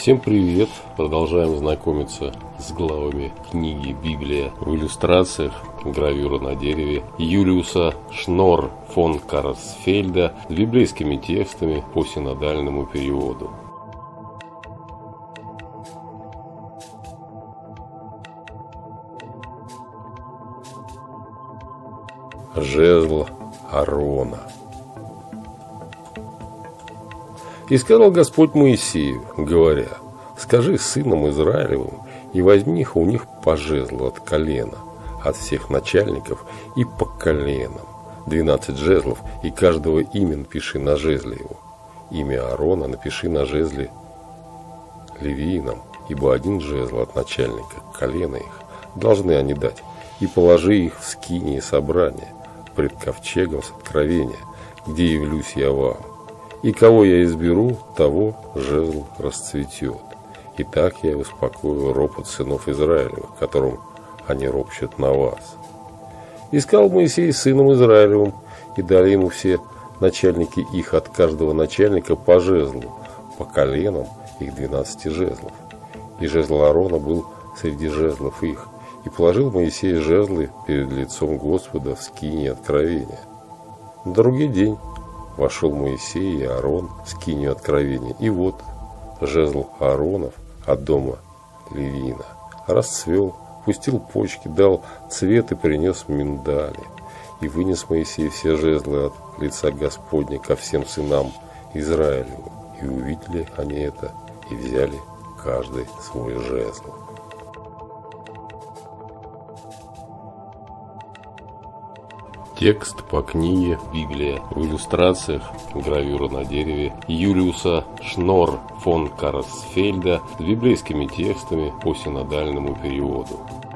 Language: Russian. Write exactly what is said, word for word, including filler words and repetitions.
Всем привет! Продолжаем знакомиться с главами книги «Библия» в иллюстрациях, гравюра на дереве Юлиуса Шнор фон Карсфельда с библейскими текстами по синодальному переводу. Жезл Аарона. И сказал Господь Моисею, говоря: скажи сынам Израилевым, и возьми у них по жезлу от колена, от всех начальников и по коленам, двенадцать жезлов, и каждого имен пиши на жезле его. Имя Аарона напиши на жезле левиинам, ибо один жезл от начальника, колена их, должны они дать, и положи их в скинии собрания, пред ковчегом с откровения, где явлюсь я вам. И кого я изберу, того жезл расцветет. И так я успокою ропот сынов Израилевых, которым они ропщут на вас. И сказал Моисей сыном Израилевым, и дали ему все начальники их от каждого начальника по жезлу, по коленам их двенадцати жезлов. И жезл Аарона был среди жезлов их. И положил Моисей жезлы перед лицом Господа в скинии откровения. На другой день вошел Моисей и Аарон в скинию откровения, и вот жезл Ааронов от дома Левиина расцвел, пустил почки, дал цвет и принес миндали. И вынес Моисей все жезлы от лица Господня ко всем сынам Израилеву. И увидели они это, и взяли каждый свой жезл. Текст по книге «Библия» в иллюстрациях, гравюра на дереве Юлиуса Шнор фон Карсфельда с библейскими текстами по синодальному переводу.